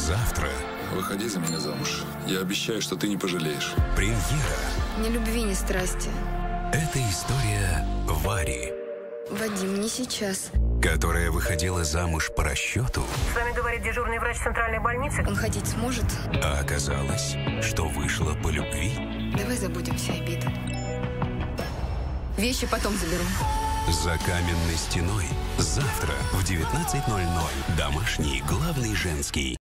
Завтра. Выходи за меня замуж. Я обещаю, что ты не пожалеешь. Премьера. Ни любви, ни страсти. Это история Вари, Вадим, не сейчас. которая выходила замуж по расчету, С вами говорит дежурный врач центральной больницы. Он ходить сможет? а оказалось, что вышла по любви. Давай забудем все обиды. Вещи потом заберу. За каменной стеной. Завтра в 19:00. Домашний главный женский.